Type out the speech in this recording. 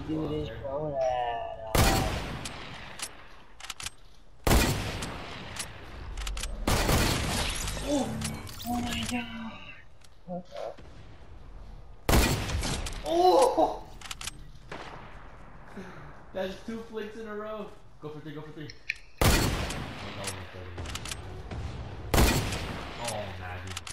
Dude is going at. Oh my god. Oh! That's 2 flicks in a row. Go for 3, go for 3. Oh, Maggie.